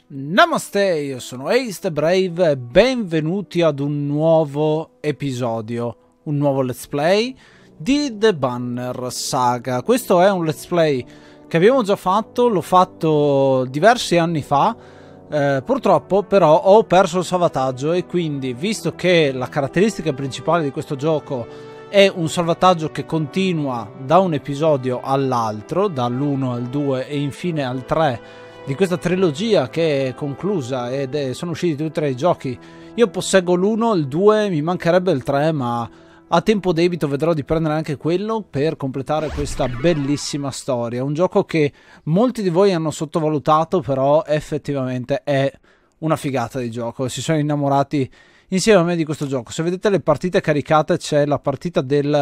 Namaste, io sono Ace the Brave e benvenuti ad un nuovo episodio, un nuovo let's play di The Banner Saga. Questo è un let's play che abbiamo già fatto, l'ho fatto diversi anni fa, purtroppo però ho perso il salvataggio e quindi, visto che la caratteristica principale di questo gioco è un salvataggio che continua da un episodio all'altro, dall'1 al 2 e infine al 3 di questa trilogia che è conclusa ed sono usciti tutti e tre i giochi. Io posseggo l'1, il 2, mi mancherebbe il 3, ma a tempo debito vedrò di prendere anche quello per completare questa bellissima storia. Un gioco che molti di voi hanno sottovalutato, però effettivamente è una figata di gioco. Si sono innamorati insieme a me di questo gioco. Se vedete le partite caricate, c'è la partita del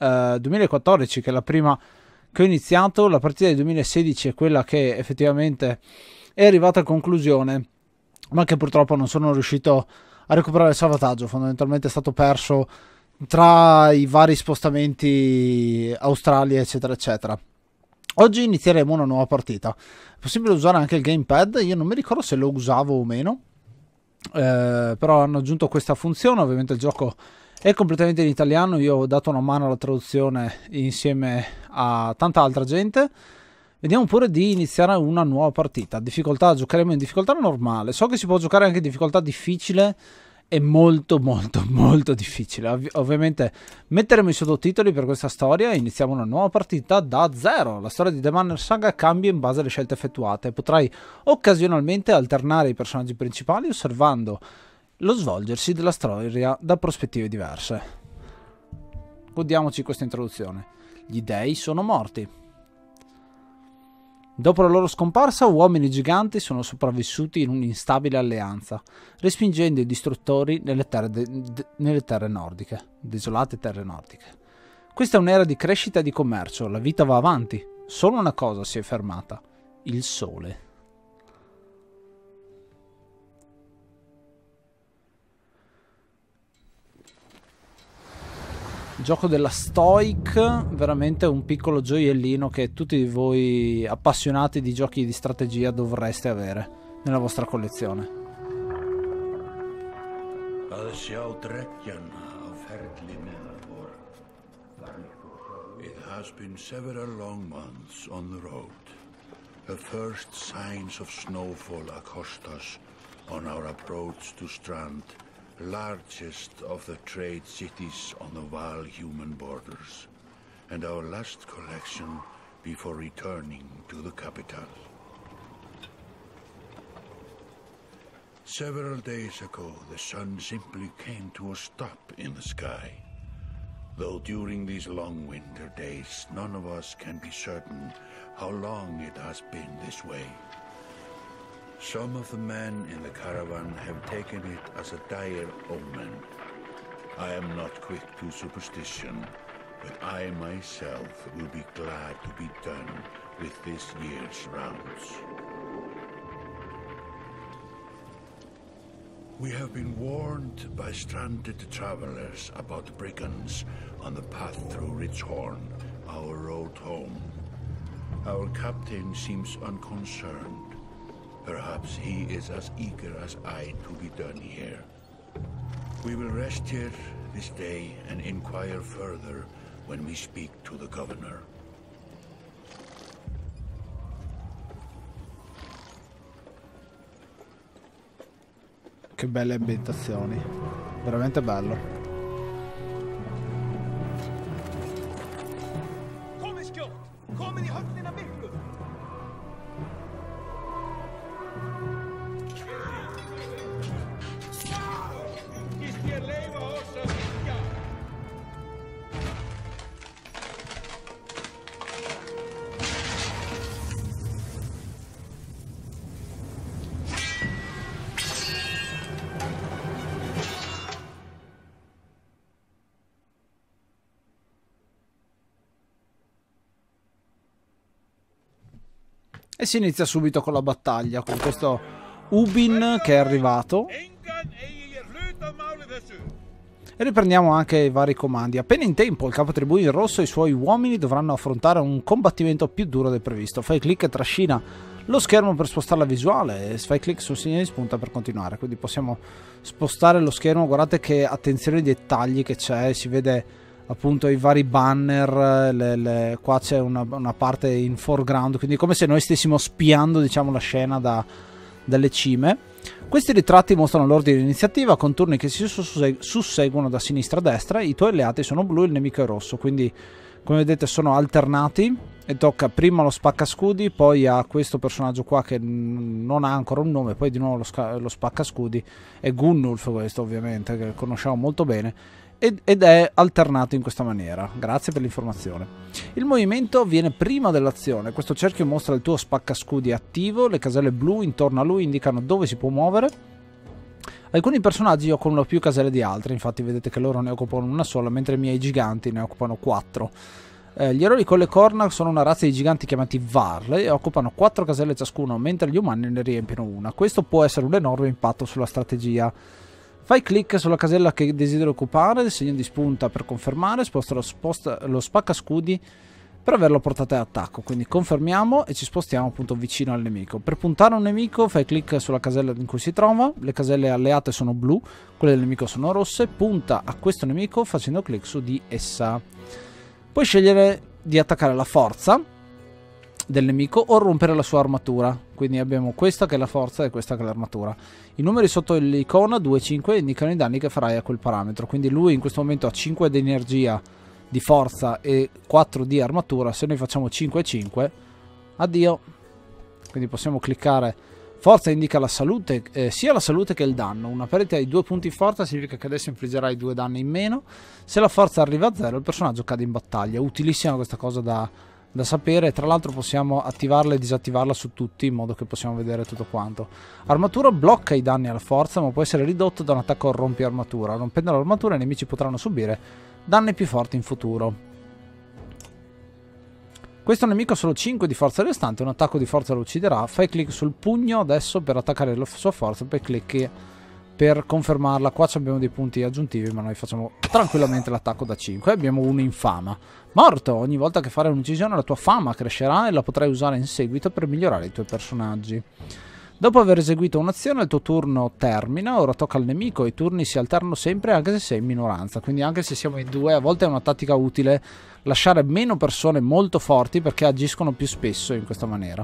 2014 che è la prima che ho iniziato, la partita del 2016 è quella che effettivamente è arrivata a conclusione, ma che purtroppo non sono riuscito a recuperare il salvataggio. Fondamentalmente è stato perso tra i vari spostamenti Australia eccetera eccetera. Oggi inizieremo una nuova partita. È possibile usare anche il gamepad, io non mi ricordo se lo usavo o meno, però hanno aggiunto questa funzione. Ovviamente il gioco è completamente in italiano, io ho dato una mano alla traduzione insieme a tanta altra gente. Vediamo pure di iniziare una nuova partita. Difficoltà, giocheremo in difficoltà normale. So che si può giocare anche in difficoltà difficile e molto difficile. Ovviamente metteremo i sottotitoli per questa storia e iniziamo una nuova partita da zero. La storia di The Banner Saga cambia in base alle scelte effettuate. Potrai occasionalmente alternare i personaggi principali osservando lo svolgersi della storia da prospettive diverse. Godiamoci questa introduzione. Gli dei sono morti. Dopo la loro scomparsa, uomini giganti sono sopravvissuti in un'instabile alleanza, respingendo i distruttori nelle terre nordiche, desolate terre nordiche. Questa è un'era di crescita e di commercio, la vita va avanti. Solo una cosa si è fermata: il sole. Gioco della Stoic, veramente un piccolo gioiellino che tutti voi appassionati di giochi di strategia dovreste avere nella vostra collezione. It has been several long months on the road. The first signs of snowfall accost us on our approach to Strand, largest of the trade cities on the Val human borders, and our last collection before returning to the capital. Several days ago, the sun simply came to a stop in the sky. Though during these long winter days, none of us can be certain how long it has been this way. Some of the men in the caravan have taken it as a dire omen. I am not quick to superstition, but I myself will be glad to be done with this year's rounds. We have been warned by stranded travelers about brigands on the path through Ridgehorn, our road home. Our captain seems unconcerned. Perhaps he is as eager as I to be done here. We will rest here this day and inquire further when we speak to the governor. Che belle ambientazioni, veramente bello. E si inizia subito con la battaglia, con questo Ubin che è arrivato. E riprendiamo anche i vari comandi. Appena in tempo il capo tribù in rosso e i suoi uomini dovranno affrontare un combattimento più duro del previsto. Fai clic e trascina lo schermo per spostare la visuale, fai clic sul segno di spunta per continuare, quindi possiamo spostare lo schermo. Guardate che attenzione ai dettagli che c'è, si vede appunto i vari banner, qua c'è una parte in foreground, quindi come se noi stessimo spiando, diciamo, la scena dalle cime. Questi ritratti mostrano l'ordine di iniziativa con turni che si susseguono da sinistra a destra. I tuoi alleati sono blu, il nemico è rosso, quindi come vedete sono alternati e tocca prima lo spaccascudi, poi a questo personaggio qua che non ha ancora un nome, poi di nuovo lo spaccascudi. È Gunnulf questo, ovviamente, che conosciamo molto bene, ed è alternato in questa maniera. Grazie per l'informazione. Il movimento viene prima dell'azione. Questo cerchio mostra il tuo spaccascudi attivo, le caselle blu intorno a lui indicano dove si può muovere. Alcuni personaggi occupano più caselle di altri, infatti vedete che loro ne occupano una sola, mentre i miei giganti ne occupano 4. Gli eroi con le corna sono una razza di giganti chiamati Varle e occupano 4 caselle ciascuno, mentre gli umani ne riempiono una. Questo può essere un enorme impatto sulla strategia. Fai clic sulla casella che desideri occupare, il segno di spunta per confermare, sposta lo spaccascudi per averlo a portata d'attacco, quindi confermiamo e ci spostiamo appunto vicino al nemico. Per puntare a un nemico fai clic sulla casella in cui si trova, le caselle alleate sono blu, quelle del nemico sono rosse, punta a questo nemico facendo clic su di essa. Puoi scegliere di attaccare la forza del nemico o rompere la sua armatura, quindi abbiamo questa che è la forza e questa che è l'armatura. I numeri sotto l'icona 2 e 5 indicano i danni che farai a quel parametro, quindi lui in questo momento ha 5 di energia, di forza e 4 di armatura. Se noi facciamo 5 e 5, addio. Quindi possiamo cliccare. Forza indica la salute, sia la salute che il danno. Una perdita di 2 punti forza significa che adesso infliggerai 2 danni in meno. Se la forza arriva a 0 il personaggio cade in battaglia. Utilissima questa cosa da sapere. Tra l'altro possiamo attivarla e disattivarla su tutti, in modo che possiamo vedere tutto quanto. Armatura blocca i danni alla forza, ma può essere ridotto da un attacco rompi armatura. Rompendo l'armatura i nemici potranno subire danni più forti in futuro. Questo nemico ha solo 5 di forza restante, un attacco di forza lo ucciderà. Fai clic sul pugno adesso per attaccare la sua forza, poi clicchi per confermarla. Qua abbiamo dei punti aggiuntivi, ma noi facciamo tranquillamente l'attacco da 5. Abbiamo un'infama. Morto! Ogni volta che farai un'uccisione la tua fama crescerà e la potrai usare in seguito per migliorare i tuoi personaggi. Dopo aver eseguito un'azione il tuo turno termina, ora tocca al nemico. I turni si alternano sempre anche se sei in minoranza, quindi anche se siamo in 2 a volte è una tattica utile lasciare meno persone molto forti perché agiscono più spesso in questa maniera.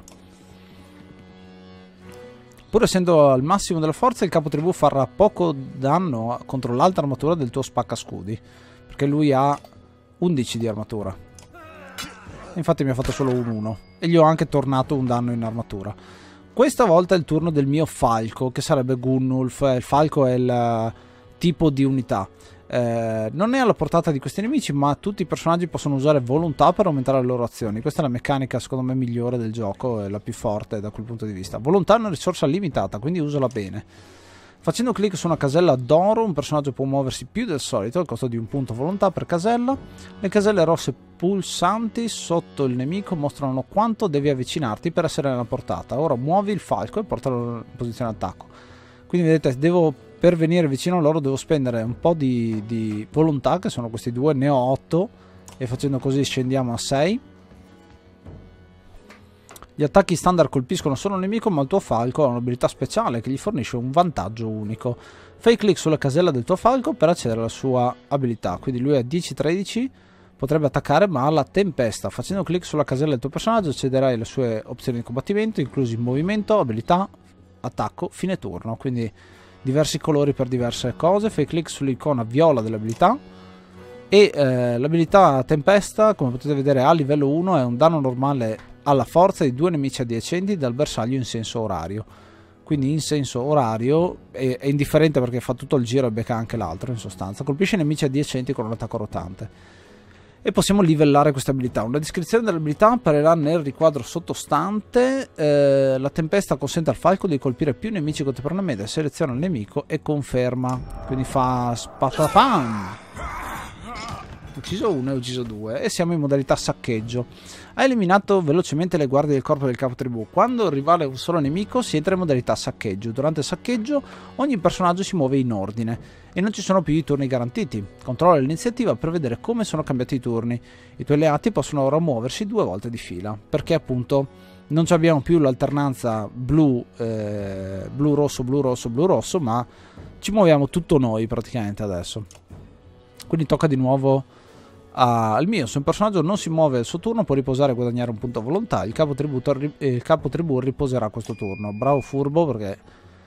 Pur essendo al massimo della forza il capo tribù farà poco danno contro l'alta armatura del tuo spaccascudi, perché lui ha 11 di armatura. Infatti mi ha fatto solo un 1 e gli ho anche tornato un danno in armatura. Questa volta è il turno del mio falco, che sarebbe Gunnulf. Il falco è il tipo di unità. Non è alla portata di questi nemici, ma tutti i personaggi possono usare volontà per aumentare le loro azioni. Questa è la meccanica secondo me migliore del gioco, è la più forte da quel punto di vista. Volontà è una risorsa limitata, quindi usala bene. Facendo clic su una casella d'oro un personaggio può muoversi più del solito al costo di un punto volontà per casella. Le caselle rosse pulsanti sotto il nemico mostrano quanto devi avvicinarti per essere nella portata. Ora muovi il falco e portalo in posizione attacco. Quindi vedete, per venire vicino a loro devo spendere un po' di volontà, che sono questi 2, ne ho 8 e facendo così scendiamo a 6. Gli attacchi standard colpiscono solo il nemico, ma il tuo falco ha un'abilità speciale che gli fornisce un vantaggio unico. Fai clic sulla casella del tuo falco per accedere alla sua abilità, quindi lui ha 10-13, potrebbe attaccare ma ha la tempesta. Facendo clic sulla casella del tuo personaggio accederai alle sue opzioni di combattimento, inclusi movimento, abilità, attacco, fine turno, quindi diversi colori per diverse cose. Fai clic sull'icona viola dell'abilità e l'abilità tempesta, come potete vedere a livello 1, è un danno normale alla forza di 2 nemici adiacenti dal bersaglio in senso orario. Quindi in senso orario è indifferente perché fa tutto il giro e becca anche l'altro in sostanza. Colpisce i nemici adiacenti con un attacco rotante. E possiamo livellare questa abilità. Una descrizione dell'abilità apparirà nel riquadro sottostante. La tempesta consente al falco di colpire più nemici contemporaneamente. Seleziona il nemico e conferma. Quindi fa spatapam. Ucciso 1 e ucciso 2 e siamo in modalità saccheggio. Ha eliminato velocemente le guardie del corpo del capo tribù. Quando rivale un solo nemico si entra in modalità saccheggio. Durante il saccheggio ogni personaggio si muove in ordine e non ci sono più i turni garantiti. Controlla l'iniziativa per vedere come sono cambiati i turni. I tuoi alleati possono ora muoversi 2 volte di fila perché appunto Non abbiamo più l'alternanza blu, blu rosso, blu rosso, blu rosso, ma ci muoviamo tutto noi praticamente adesso. Quindi tocca di nuovo al mio. Se un personaggio non si muove al suo turno può riposare e guadagnare un punto a volontà. Il capo tribù riposerà questo turno. Bravo furbo, perché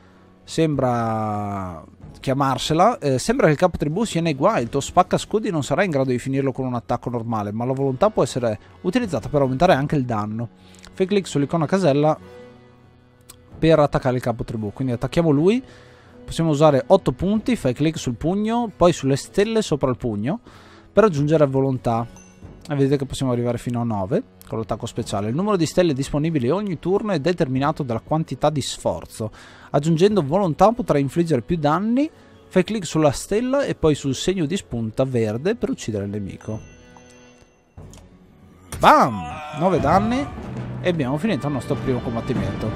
sembra chiamarsela. Sembra che il capo tribù sia nei guai. Il tuo spacca scudi non sarà in grado di finirlo con un attacco normale, ma la volontà può essere utilizzata per aumentare anche il danno. Fai clic sull'icona casella per attaccare il capo tribù. Quindi attacchiamo lui. Possiamo usare 8 punti. Fai clic sul pugno, poi sulle stelle sopra il pugno per aggiungere volontà. E vedete che possiamo arrivare fino a 9 con l'attacco speciale. Il numero di stelle disponibili ogni turno è determinato dalla quantità di sforzo. Aggiungendo volontà potrai infliggere più danni. Fai clic sulla stella e poi sul segno di spunta verde per uccidere il nemico. Bam! 9 danni e abbiamo finito il nostro primo combattimento.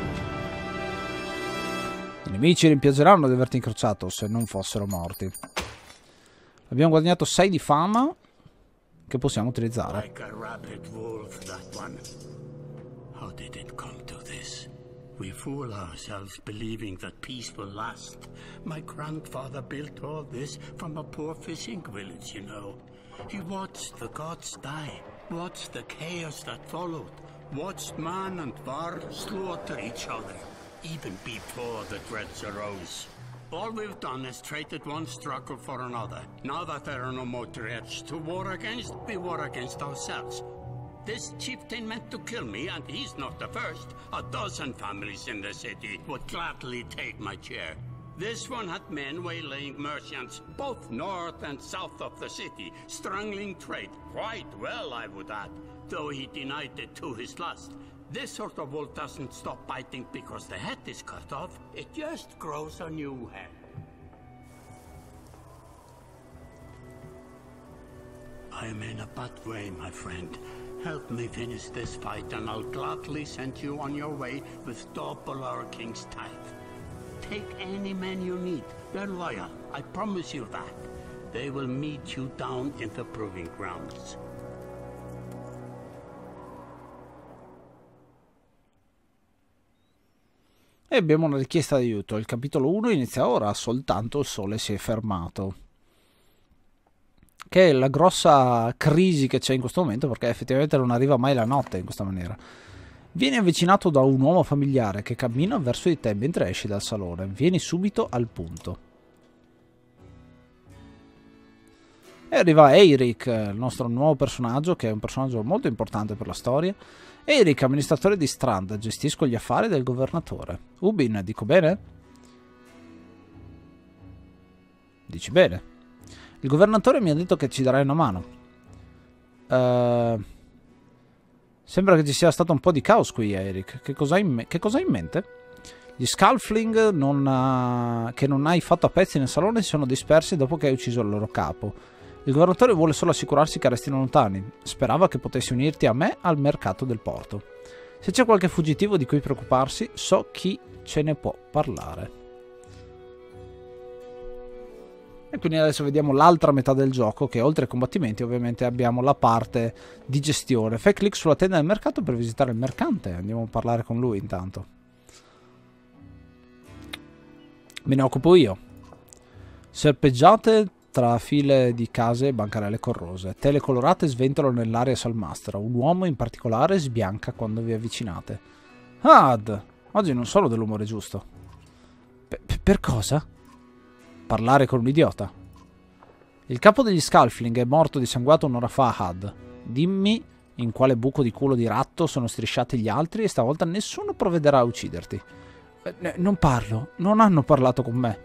I nemici rimpiangeranno di averti incrociato se non fossero morti. Abbiamo guadagnato 6 di fama che possiamo utilizzare. Like a rabid wolf, that one. How did it come to this? We fool ourselves believing that peace will last. My grandfather built all this from a poor fishing village, you know. He watched the gods die, watched the chaos that followed, watched man and var slaughter each other, even before the dreads arose. All we've done is traded one struggle for another. Now that there are no more dreads to war against, we war against ourselves. This chieftain meant to kill me, and he's not the first. A dozen families in the city would gladly take my chair. This one had men waylaying merchants, both north and south of the city, strangling trade. Quite well, I would add, though he denied it to his lust. This sort of wolf doesn't stop biting because the head is cut off. It just grows a new head. I am in a bad way, my friend. Help me finish this fight and I'll gladly send you on your way with double our king's tithe. Take any men you need. They're loyal, I promise you that. They will meet you down in the proving grounds. E abbiamo una richiesta di aiuto. Il capitolo 1 inizia ora, soltanto il sole si è fermato. Che è la grossa crisi che c'è in questo momento, perché effettivamente non arriva mai la notte in questa maniera. Vieni avvicinato da un uomo familiare che cammina verso di te mentre esci dal salone. Vieni subito al punto. E arriva Eirik, il nostro nuovo personaggio, che è un personaggio molto importante per la storia. Eirik, amministratore di Strand, gestisco gli affari del governatore. Ubin, dico bene? Dici bene. Il governatore mi ha detto che ci darai una mano. Sembra che ci sia stato un po' di caos qui, Eirik. Che cosa hai in mente? Gli Scalfling che non hai fatto a pezzi nel salone si sono dispersi dopo che hai ucciso il loro capo. Il governatore vuole solo assicurarsi che restino lontani. Sperava che potessi unirti a me al mercato del porto. Se c'è qualche fuggitivo di cui preoccuparsi, so chi ce ne può parlare. E quindi adesso vediamo l'altra metà del gioco, che oltre ai combattimenti ovviamente abbiamo la parte di gestione. Fai clic sulla tenda del mercato per visitare il mercante. Andiamo a parlare con lui intanto. Me ne occupo io. Serpeggiate tra file di case e bancarelle corrose. Tele colorate sventolano nell'aria salmastra. Un uomo in particolare sbianca quando vi avvicinate. Ad! Oggi non sono dell'umore giusto. Per cosa? Parlare con un idiota. Il capo degli Scalfling è morto dissanguato un'ora fa, Had. Dimmi in quale buco di culo di ratto sono strisciati gli altri e stavolta nessuno provvederà a ucciderti. Non parlo. Non hanno parlato con me.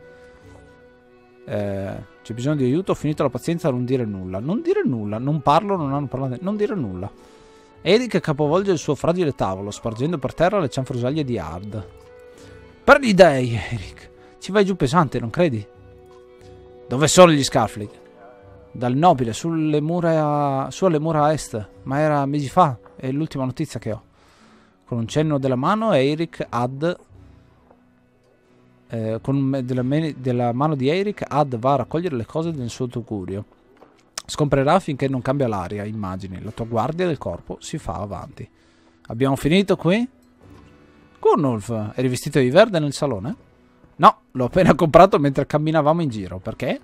C'è bisogno di aiuto, ho finito la pazienza, non dire nulla. Non dire nulla, non parlo, non hanno parlato, non dire nulla. Eirik capovolge il suo fragile tavolo, spargendo per terra le cianfrusaglie di Hard. Per gli dei, Eirik, ci vai giù pesante, non credi? Dove sono gli Scalfling? Dal nobile, su alle mura a est, ma era mesi fa, è l'ultima notizia che ho. Con un cenno della mano, Eirik della mano di Eirik, Ad va a raccogliere le cose nel suo tugurio. Scomprerà finché non cambia l'aria, immagini. La tua guardia del corpo si fa avanti. Abbiamo finito qui? Gunnulf, eri vestito di verde nel salone? No, l'ho appena comprato mentre camminavamo in giro. Perché?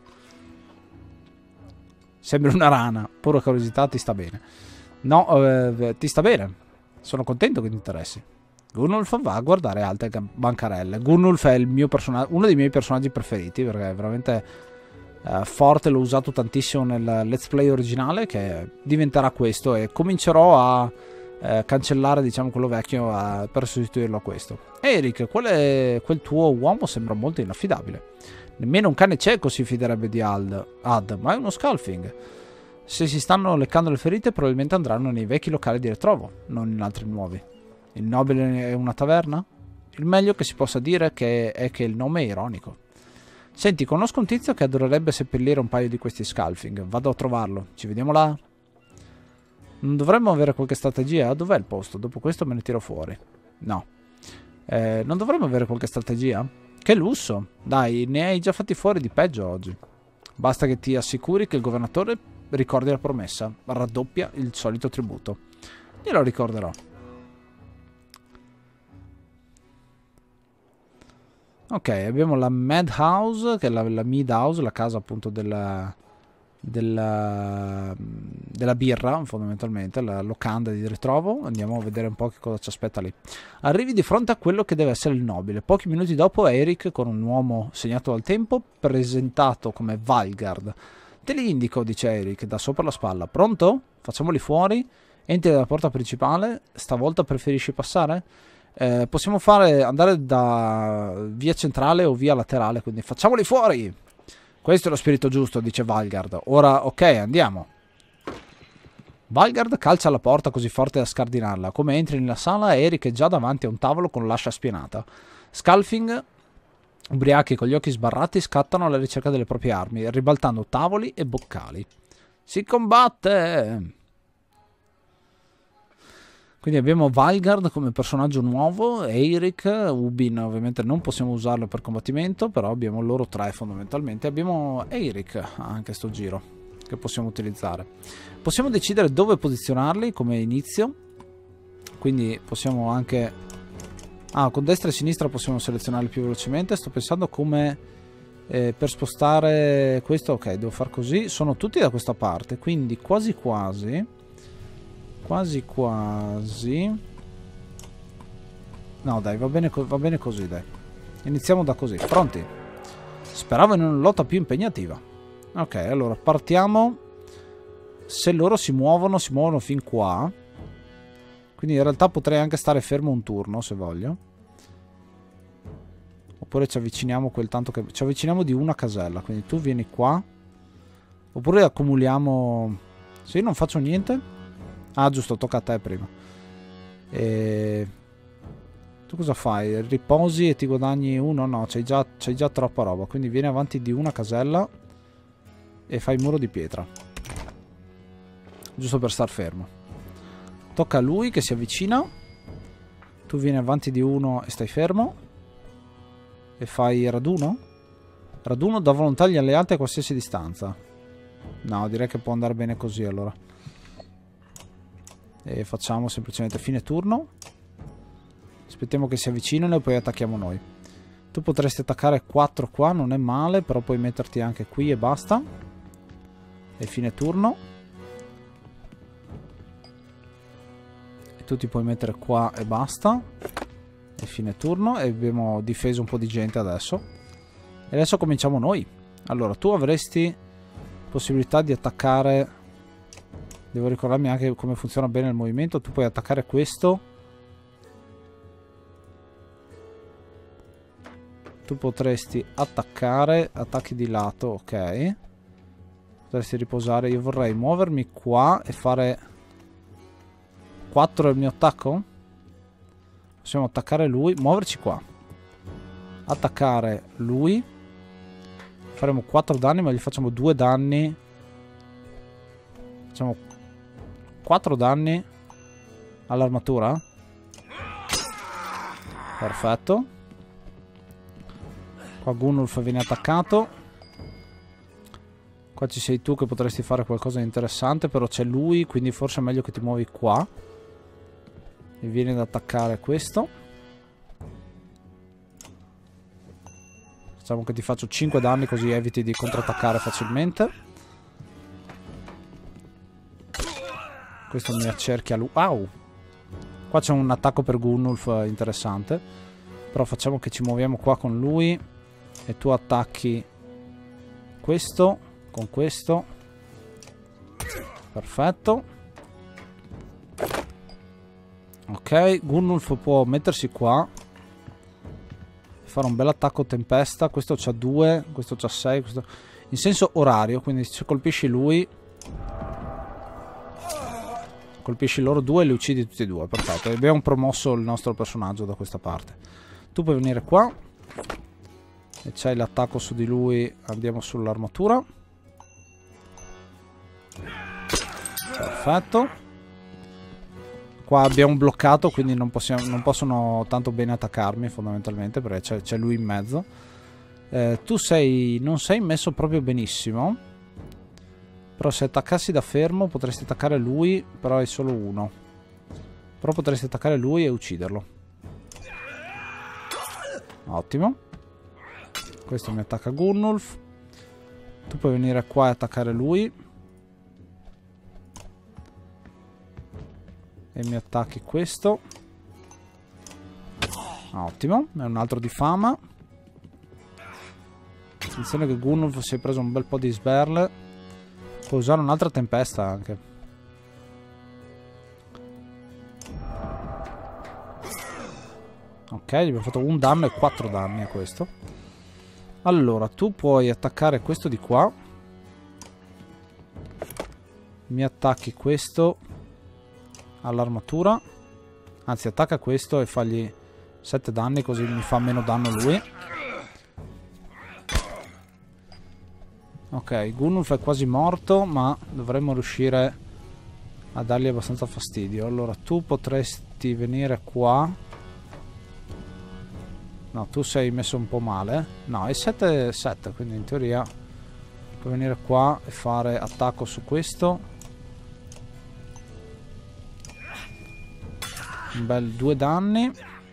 Sembri una rana. Pura curiosità, ti sta bene. No, ti sta bene. Sono contento che ti interessi. Gunnulf va a guardare altre bancarelle. Gunnulf è uno dei miei personaggi preferiti, perché è veramente forte. L'ho usato tantissimo nel let's play originale, che diventerà questo, e comincerò a cancellare, diciamo, quello vecchio per sostituirlo a questo. Eric, quel tuo uomo sembra molto inaffidabile. Nemmeno un cane cieco si fiderebbe di Ad, ma è uno Scalfing. Se si stanno leccando le ferite, probabilmente andranno nei vecchi locali di ritrovo, non in altri nuovi. Il nobile è una taverna? Il meglio che si possa dire è che il nome è ironico. Senti, conosco un tizio che adorerebbe seppellire un paio di questi Scalfing. Vado a trovarlo. Ci vediamo là? Non dovremmo avere qualche strategia? Dov'è il posto? Dopo questo me ne tiro fuori. No. Non dovremmo avere qualche strategia? Che lusso! Dai, ne hai già fatti fuori di peggio oggi. Basta che ti assicuri che il governatore ricordi la promessa. Raddoppia il solito tributo. Glielo ricorderò. Ok, abbiamo la Madhouse, che è la Madhouse, la casa appunto della birra, fondamentalmente, la locanda di ritrovo. Andiamo a vedere un po' che cosa ci aspetta lì. Arrivi di fronte a quello che deve essere il nobile. Pochi minuti dopo Eric, con un uomo segnato dal tempo, presentato come Valgard. Te li indico, dice Eric, da sopra la spalla. Pronto? Facciamoli fuori. Entri dalla porta principale. Stavolta preferisci passare? Possiamo andare da via centrale o via laterale, quindi facciamoli fuori. Questo è lo spirito giusto, dice Valgard. Ora, ok, andiamo. Valgard calcia la porta così forte da scardinarla. Come entri nella sala, Eric è già davanti a un tavolo con l'ascia spianata. Scalfing, ubriachi con gli occhi sbarrati, scattano alla ricerca delle proprie armi, ribaltando tavoli e boccali. Si combatte! Quindi abbiamo Valgard come personaggio nuovo, Eric, Ubin ovviamente non possiamo usarlo per combattimento, però abbiamo loro tre fondamentalmente. Abbiamo Eric anche sto giro che possiamo utilizzare. Possiamo decidere dove posizionarli come inizio, quindi possiamo anche... con destra e sinistra possiamo selezionarli più velocemente. Sto pensando come per spostare questo, ok, devo far così. Sono tutti da questa parte, quindi quasi quasi... No dai, va bene così, dai. Iniziamo da così, pronti? Speravo in una lotta più impegnativa. Ok, allora partiamo. Se loro si muovono fin qua. Quindi in realtà potrei anche stare fermo un turno se voglio. Oppure ci avviciniamo quel tanto che... Ci avviciniamo di una casella, quindi tu vieni qua. Oppure accumuliamo... Sì, non faccio niente. Ah, giusto, tocca a te prima. Tu cosa fai? Riposi e ti guadagni uno? No, c'hai già troppa roba. Quindi vieni avanti di una casella e fai muro di pietra. Giusto per star fermo. Tocca a lui che si avvicina. Tu vieni avanti di uno e stai fermo. E fai raduno? Raduno dà volontà agli alleati a qualsiasi distanza. No, direi che può andare bene così allora. E facciamo semplicemente fine turno. Aspettiamo che si avvicinano e poi attacchiamo noi. Tu potresti attaccare 4 qua, non è male, però puoi metterti anche qui e basta. E fine turno. E tu ti puoi mettere qua e basta. E fine turno. E abbiamo difeso un po' di gente adesso. E adesso cominciamo noi. Allora, tu avresti possibilità di attaccare... Devo ricordarmi anche come funziona bene il movimento. Tu puoi attaccare questo. Tu potresti attaccare. Attacchi di lato, ok. Potresti riposare. Io vorrei muovermi qua e fare 4 è il mio attacco. Possiamo attaccare lui. Muoverci qua. Attaccare lui. Faremo 4 danni, ma gli facciamo 2 danni. Facciamo 4 danni all'armatura. Perfetto. Qua Gunnulf viene attaccato. Qua ci sei tu che potresti fare qualcosa di interessante, però c'è lui, quindi forse è meglio che ti muovi qua. E vieni ad attaccare questo. Facciamo che ti faccio 5 danni così eviti di controattaccare facilmente. Questo mi accerchia lui. Au! Qua c'è un attacco per Gunnulf interessante. Però facciamo che ci muoviamo qua con lui. E tu attacchi questo con questo. Perfetto. Ok, Gunnulf può mettersi qua. Fare un bel attacco tempesta. Questo c'ha 2, questo c'ha 6. Questo... in senso orario, quindi se colpisci lui, colpisci loro due e li uccidi tutti e due. Perfetto, abbiamo promosso il nostro personaggio da questa parte. Tu puoi venire qua e c'hai l'attacco su di lui. Andiamo sull'armatura. Perfetto. Qua abbiamo bloccato, quindi non possono tanto bene attaccarmi fondamentalmente, perché c'è lui in mezzo. Tu non sei messo proprio benissimo. Però se attaccassi da fermo potresti attaccare lui, però è solo uno. Però potresti attaccare lui e ucciderlo. Ottimo. Questo mi attacca Gunnulf. Tu puoi venire qua e attaccare lui. E mi attacchi questo. Ottimo. È un altro di fama. Attenzione che Gunnulf si è preso un bel po' di sberle. Può usare un'altra tempesta anche. Ok, gli abbiamo fatto un danno e 4 danni a questo. Allora, tu puoi attaccare questo di qua. Mi attacchi questo all'armatura. Anzi, attacca questo e fagli 7 danni, così mi fa meno danno lui. Ok, Gunnulf è quasi morto, ma dovremmo riuscire a dargli abbastanza fastidio. Allora, tu potresti venire qua. No, tu sei messo un po' male. No, è 7-7, quindi in teoria puoi venire qua e fare attacco su questo. Un bel 2 danni.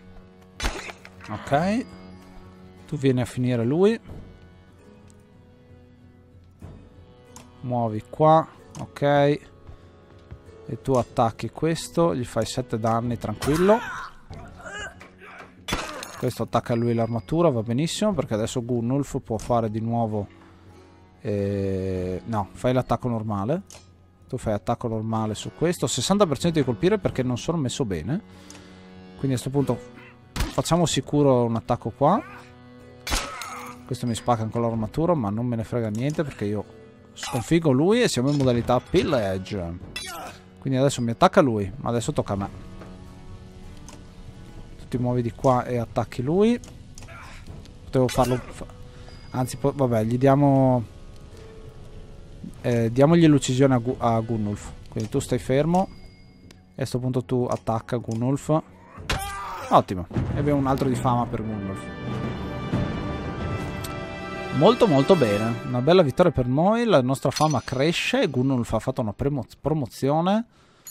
Ok. Tu vieni a finire lui. Muovi qua. Ok. E tu attacchi questo. Gli fai 7 danni tranquillo. Questo attacca lui l'armatura. Va benissimo, perché adesso Gunnulf può fare di nuovo no, fai l'attacco normale. Tu fai attacco normale su questo. 60% di colpire perché non sono messo bene. Quindi a questo punto facciamo sicuro un attacco qua. Questo mi spacca con l'armatura, ma non me ne frega niente perché io sconfiggo lui e siamo in modalità pillage. Quindi adesso mi attacca lui, ma adesso tocca a me. Tu ti muovi di qua e attacchi lui. Potevo farlo... Anzi, vabbè, gli diamo... diamogli l'uccisione a Gunnulf. Quindi tu stai fermo e a questo punto tu attacca Gunnulf. Ottimo. E abbiamo un altro di fama per Gunnulf. Molto molto bene. Una bella vittoria per noi. La nostra fama cresce. Gunnulf ha fatto una promozione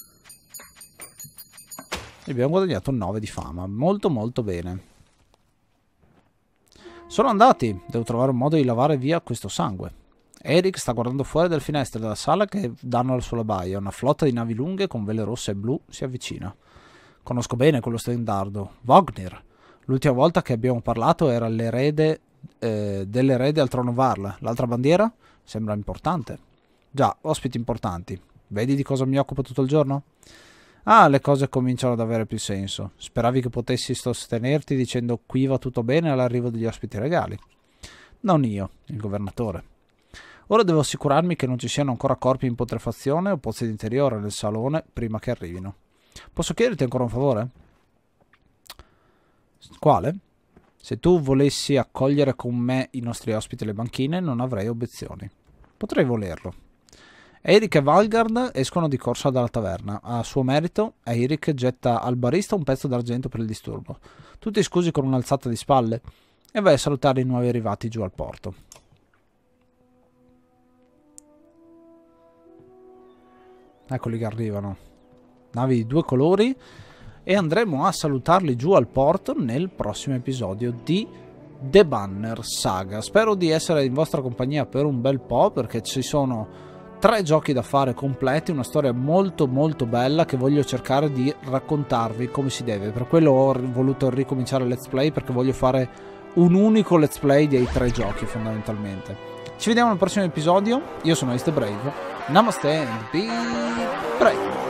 e abbiamo guadagnato 9 di fama. Molto molto bene. Sono andati. Devo trovare un modo di lavare via questo sangue. Eric sta guardando fuori dalle finestre della sala che danno sulla baia. Una flotta di navi lunghe con vele rosse e blu si avvicina. Conosco bene quello stendardo. Vognir. L'ultima volta che abbiamo parlato era l'erede dell'erede al trono Varl. L'altra bandiera? Sembra importante. Già, ospiti importanti. Vedi di cosa mi occupo tutto il giorno? Ah, le cose cominciano ad avere più senso. Speravi che potessi sostenerti dicendo qui va tutto bene all'arrivo degli ospiti regali. Non io, il governatore. Ora devo assicurarmi che non ci siano ancora corpi in putrefazione o pozzi d'interiore nel salone prima che arrivino. Posso chiederti ancora un favore? Quale? Se tu volessi accogliere con me i nostri ospiti alle banchine, non avrei obiezioni. Potrei volerlo. Eirik e Valgard escono di corsa dalla taverna. A suo merito, Eirik getta al barista un pezzo d'argento per il disturbo. Tu ti scusi con un'alzata di spalle e vai a salutare i nuovi arrivati giù al porto. Eccoli che arrivano. Navi di 2 colori. e andremo a salutarli giù al porto nel prossimo episodio di The Banner Saga. Spero di essere in vostra compagnia per un bel po', perché ci sono 3 giochi da fare completi, una storia molto molto bella che voglio cercare di raccontarvi come si deve. Per quello ho voluto ricominciare Let's Play, perché voglio fare un unico Let's Play dei 3 giochi fondamentalmente. Ci vediamo nel prossimo episodio, io sono Ace the Brave, namaste and be brave.